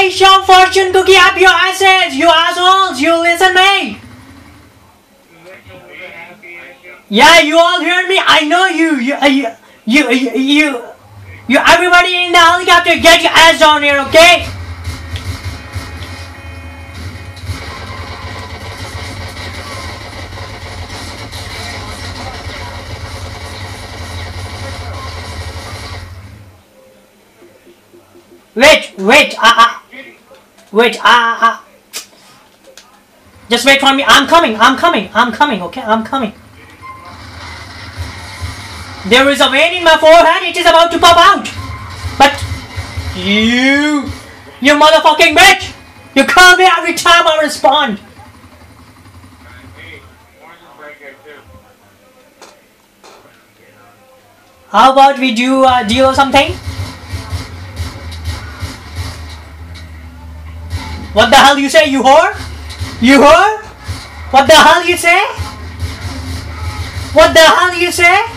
your fortune cookie up your asses, you assholes, you listen me. Yeah, you all heard me. I know you everybody in the helicopter, get your ass down here, okay? Wait, just wait for me. I'm coming, okay? I'm coming. There is a vein in my forehead, it is about to pop out. But you motherfucking bitch! You call me every time I respond. How about we do a deal or something? What the hell you say, you whore? You whore? What the hell you say? What the hell you say?